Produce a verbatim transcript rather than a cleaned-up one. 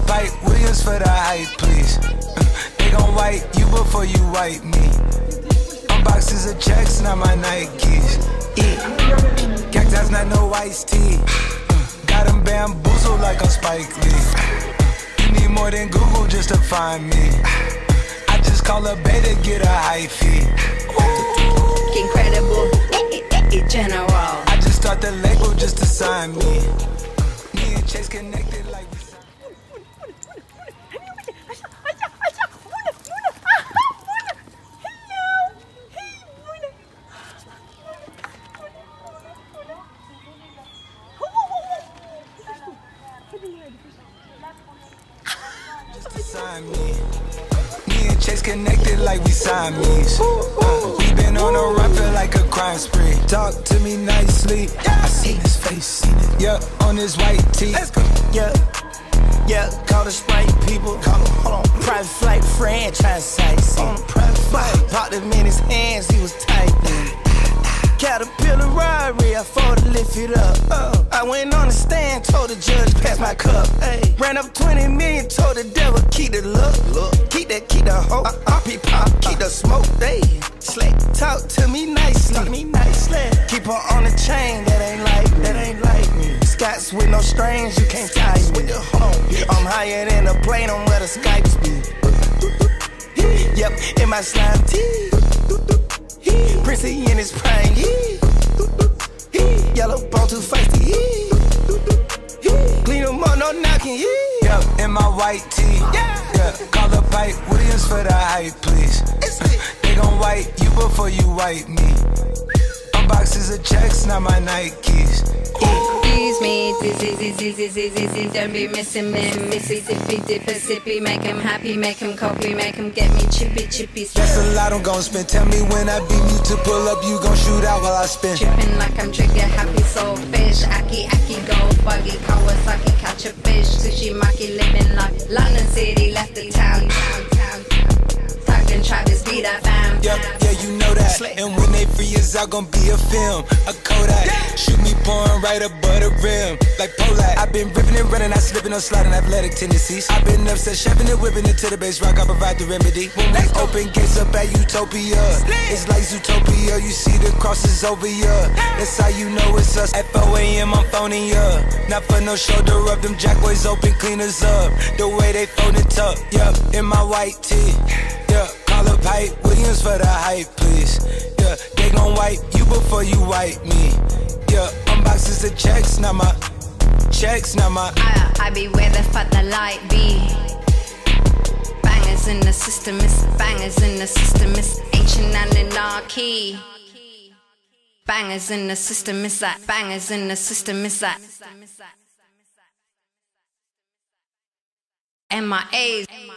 pipe, Williams for the hype, please. They gon' wipe you before you wipe me. Boxes of checks, not my Nikes. Yeah. Cactus, not no iced tea. Got them bamboozled like I'm Spike Lee. You need more than Google just to find me. I just call a beta, get a high fee. Incredible, general. I just start the label just to sign me. Me and Chase connected like we signed. Sign me. Me and Chase connected like we Siamese. Uh, we been on a run, feel like a crime spree. Talk to me nicely. I seen his face, seen it. Yeah, on his white tee. Yeah, yeah, call the Sprite people. Call him, hold on. Private flight franchise sites. On private flight. Popped him in his hands, he was typing. Caterpillar robbery, I fought to lift it up. Uh, I went on the stand, told the judge, pass my cup. Ay. Ran up twenty million, told the devil, keep the look. look. Keep that, keep the hope. Uh, R P pop, keep the smoke. They slick, talk to me nicely. Talk to me nicely. Keep her on the chain, that ain't like, that ain't like me. Scots with no strings, you can't tie me. With the home. I'm higher than a plane on where the Skypes be. Yep, in my slime tee. Princey in his prime, he, he yellow bone too feisty, he, clean him up, no knocking, he. Yeah, in my white tee. Yeah, yeah. Call the pipe, Williams for the hype, please. They gon' wipe you before you wipe me. Boxes of checks, not my Nikes. Excuse me, dizzy, dizzy, dizzy, dizzy, don't be missing me. Mississippi, dipper, sippy, make him happy, make him copy, make him get me chippy, chippy. That's a lot I'm gon' spend. Tell me when I beam you to pull up, you gon' shoot out while I spin. Trippin' like I'm trigger happy, soul fish. Aki, aki, go buggy, Kawasaki, catch a fish. Sushi, maki, living like London City, left the town, town, town. Tugged and Travis, be that fam. Yep, yeah, you know that. And when they free us out, gon' be a film, a Kodak. Shoot me pouring right above the rim, like Polak. I've been ripping and running, I slipping, no sliding, athletic tendencies. I've been upset, shoving and whipping it to the base rock, I provide the remedy. When we open gates up at Utopia, it's like Zootopia, you see the crosses over ya. That's how you know it's us. At four A M I'm phoning ya. Not for no shoulder up, them jackboys open, cleaners up. The way they fold it up, yup, in my white tee. Yeah, call up hype, Williams for the hype, please. Yeah, they gon' wipe you before you wipe me. Yeah, unboxes of checks, not my checks, not my. I, I be where the fuck the light be. Bangers in the system, it's bangers in the system, it's ancient anarchy. Bangers in the system, it's that bangers in the system, it's that M I As.